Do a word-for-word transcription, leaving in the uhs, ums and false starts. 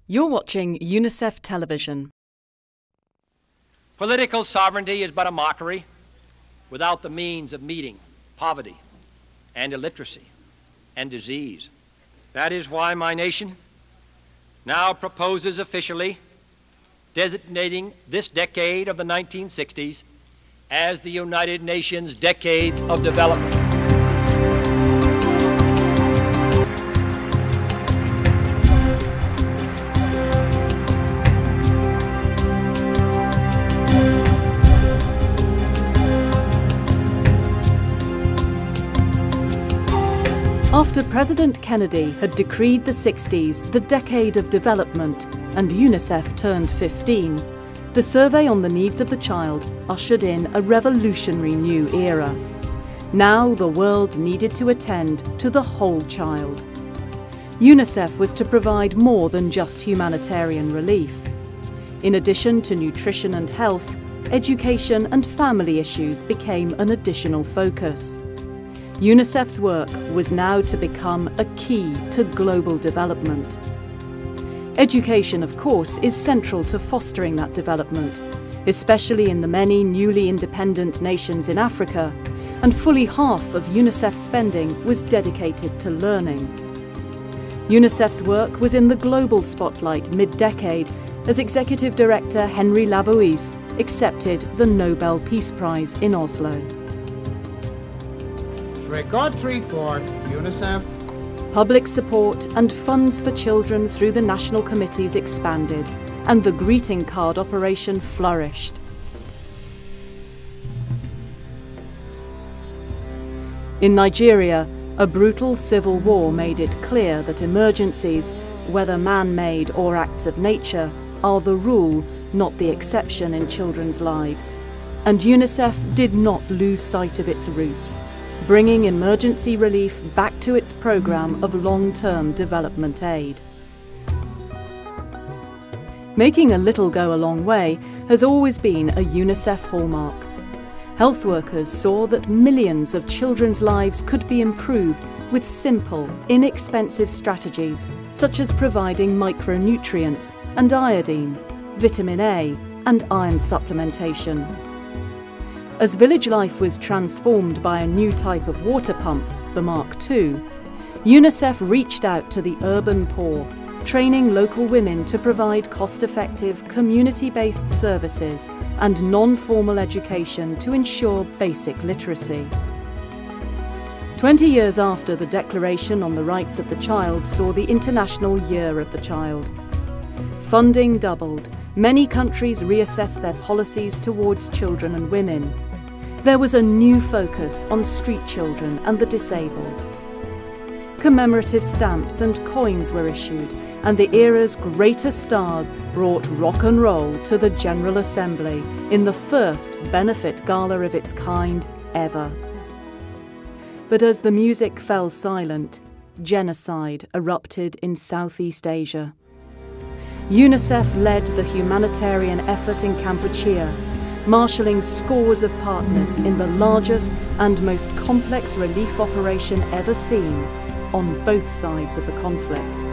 You're watching UNICEF television. Political sovereignty is but a mockery without the means of meeting poverty and illiteracy and disease. That is why my nation now proposes officially designating this decade of the nineteen sixties as the United Nations Decade of Development. After President Kennedy had decreed the sixties the decade of development and UNICEF turned fifteen, the Survey on the Needs of the Child ushered in a revolutionary new era. Now the world needed to attend to the whole child. UNICEF was to provide more than just humanitarian relief. In addition to nutrition and health, education and family issues became an additional focus. UNICEF's work was now to become a key to global development. Education, of course, is central to fostering that development, especially in the many newly independent nations in Africa, and fully half of UNICEF's spending was dedicated to learning. UNICEF's work was in the global spotlight mid-decade as Executive Director Henry Labouisse accepted the Nobel Peace Prize in Oslo. Record report, UNICEF. Public support and funds for children through the national committees expanded, and the greeting card operation flourished. In Nigeria, a brutal civil war made it clear that emergencies, whether man-made or acts of nature, are the rule, not the exception in children's lives. And UNICEF did not lose sight of its roots, bringing emergency relief back to its programme of long-term development aid. Making a little go a long way has always been a UNICEF hallmark. Health workers saw that millions of children's lives could be improved with simple, inexpensive strategies such as providing micronutrients and iodine, vitamin A and iron supplementation. As village life was transformed by a new type of water pump, the Mark two, UNICEF reached out to the urban poor, training local women to provide cost-effective, community-based services and non-formal education to ensure basic literacy. Twenty years after the Declaration on the Rights of the Child saw the International Year of the Child. Funding doubled. Many countries reassessed their policies towards children and women. There was a new focus on street children and the disabled. Commemorative stamps and coins were issued, and the era's greatest stars brought rock and roll to the General Assembly in the first benefit gala of its kind ever. But as the music fell silent, genocide erupted in Southeast Asia. UNICEF led the humanitarian effort in Kampuchea, marshalling scores of partners in the largest and most complex relief operation ever seen on both sides of the conflict.